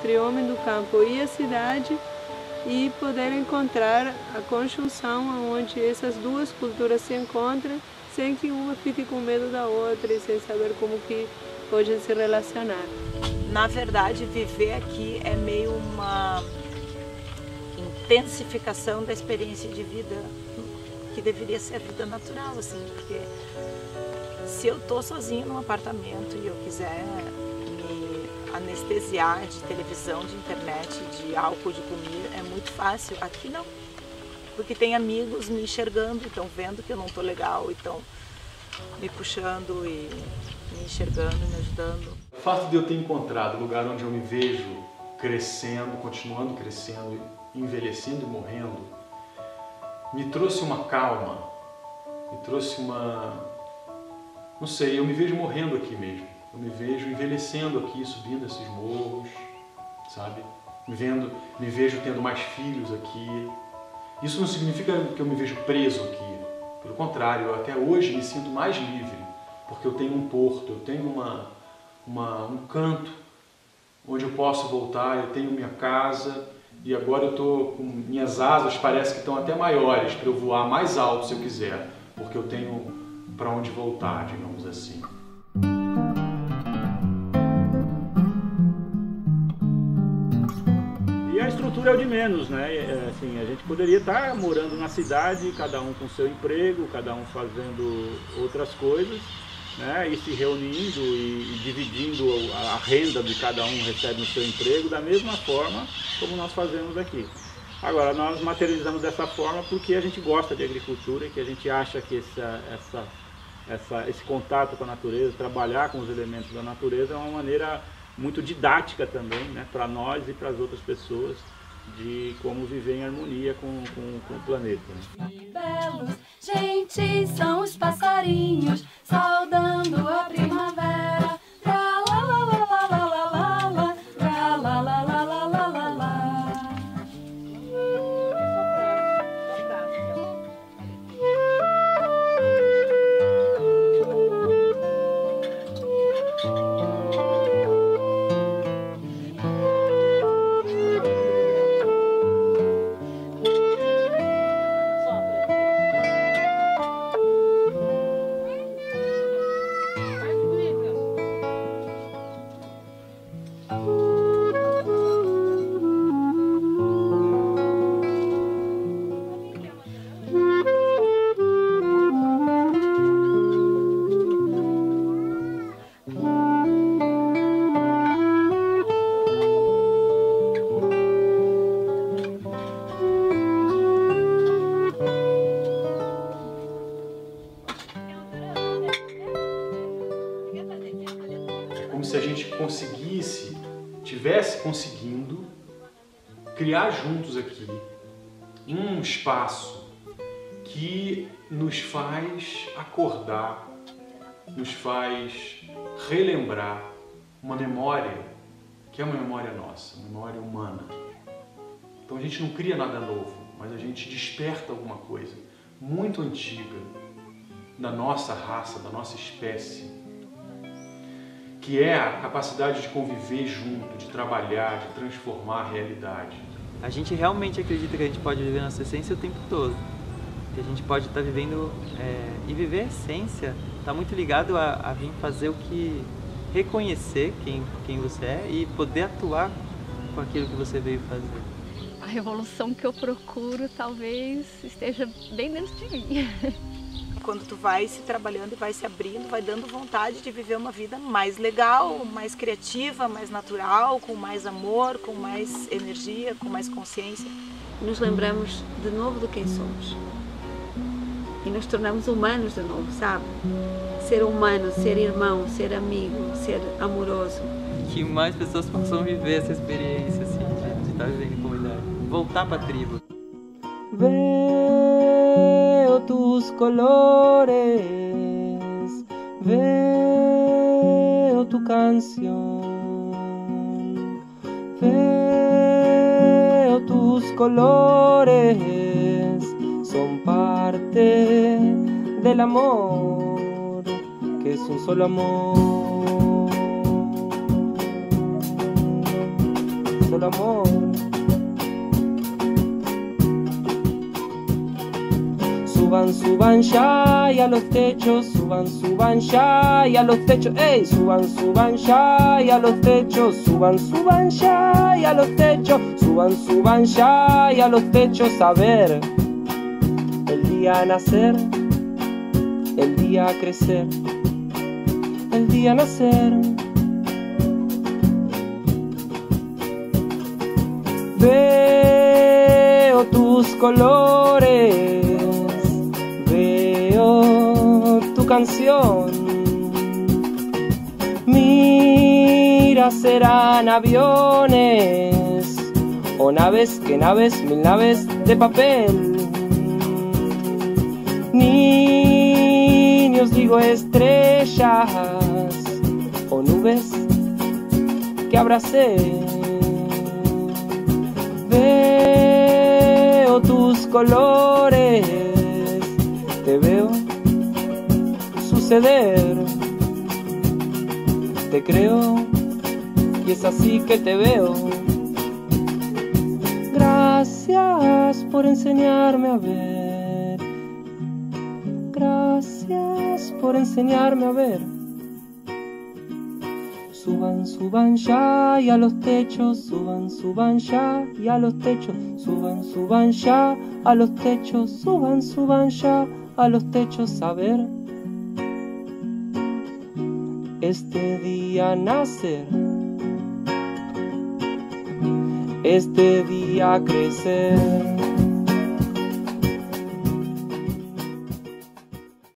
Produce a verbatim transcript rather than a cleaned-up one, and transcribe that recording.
entre o homem do campo e a cidade e poder encontrar a conjunção onde essas duas culturas se encontram sem que uma fique com medo da outra e sem saber como que podem se relacionar. Na verdade, viver aqui é meio uma intensificação da experiência de vida que deveria ser a vida natural, assim, porque se eu tô sozinha num apartamento e eu quiser me anestesiar de televisão, de internet, de álcool, de comida, é muito fácil. Aqui não, porque tem amigos me enxergando, estão vendo que eu não tô legal, estão me puxando e me enxergando, me ajudando. O fato de eu ter encontrado o lugar onde eu me vejo crescendo, continuando crescendo, envelhecendo e morrendo, me trouxe uma calma, me trouxe uma... não sei, eu me vejo morrendo aqui mesmo. Eu me vejo envelhecendo aqui, subindo esses morros, sabe? Me, vendo, me vejo tendo mais filhos aqui. Isso não significa que eu me vejo preso aqui. Pelo contrário, eu até hoje me sinto mais livre, porque eu tenho um porto, eu tenho uma, uma, um canto onde eu posso voltar, eu tenho minha casa e agora eu estou com minhas asas, parece que estão até maiores para eu voar mais alto se eu quiser, porque eu tenho para onde voltar, digamos assim. E a estrutura é o de menos, né? Assim, a gente poderia estar morando na cidade, cada um com seu emprego, cada um fazendo outras coisas, né? E se reunindo e, e dividindo a, a renda de cada um recebe no seu emprego da mesma forma como nós fazemos aqui. Agora, nós materializamos dessa forma porque a gente gosta de agricultura e que a gente acha que essa, essa, essa, esse contato com a natureza, trabalhar com os elementos da natureza é uma maneira muito didática também, né, para nós e para as outras pessoas, de como viver em harmonia com, com, com o planeta. Né? Que belos, gente, são os passarinhos saudando a primavera. Tra la la la la la la la la, tra la la la la la la la. Como se a gente conseguisse, tivesse conseguindo criar juntos aqui um espaço que nos faz acordar, nos faz relembrar uma memória que é uma memória nossa, uma memória humana. Então a gente não cria nada novo, mas a gente desperta alguma coisa muito antiga da nossa raça, da nossa espécie, que é a capacidade de conviver junto, de trabalhar, de transformar a realidade. A gente realmente acredita que a gente pode viver nossa essência o tempo todo. Que a gente pode estar vivendo... É, e viver a essência está muito ligado a, a vir fazer o que... reconhecer quem, quem você é e poder atuar com aquilo que você veio fazer. A revolução que eu procuro talvez esteja bem dentro de mim. Quando tu vai se trabalhando e vai se abrindo, vai dando vontade de viver uma vida mais legal, mais criativa, mais natural, com mais amor, com mais energia, com mais consciência. Nos lembramos de novo de quem somos e nos tornamos humanos de novo, sabe? Ser humano, ser irmão, ser amigo, ser amoroso. Que mais pessoas possam viver essa experiência assim, de, de estar vivendo em comunidade. Voltar para a tribo. Veo tus colores, veo tu canción, veo tus colores, son parte del amor, que es un solo amor. solo amor. Suban, suban ya y a los techos, suban, suban ya y a los techos, ey, suban, suban ya y a los techos, suban, suban ya y a los techos, suban, suban ya y a los techos, a ver el día nacer, el día crecer, el día nacer. Veo tus colores, veo tu canción. Mira, serán aviones o naves, que naves, mil naves de papel. Niños, digo estrellas o nubes que abracé. Veo tus colores, te veo suceder, te creo y es así que te veo. Gracias por enseñarme a ver, gracias por enseñarme a ver. Suban, suban ya y a los techos, suban, suban ya y a los techos, suban, suban ya a los techos, suban, suban ya a los techos, a ver este día nacer, este día crecer.